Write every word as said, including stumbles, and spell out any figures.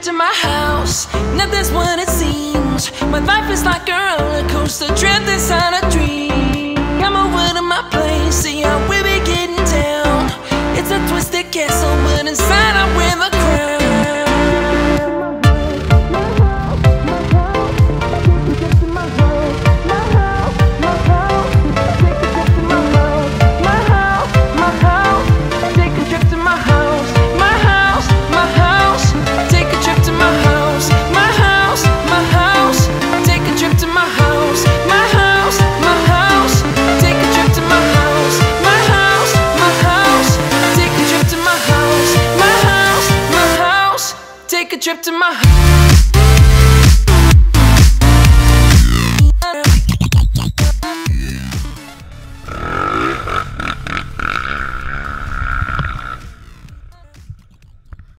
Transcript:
to my house. Nothing's what it seems. My life is like a roller coaster, trapped inside a dream. Come over to my place, see how we be getting down. It's a twisted castle, but inside I wear the crown. Take a trip to my house.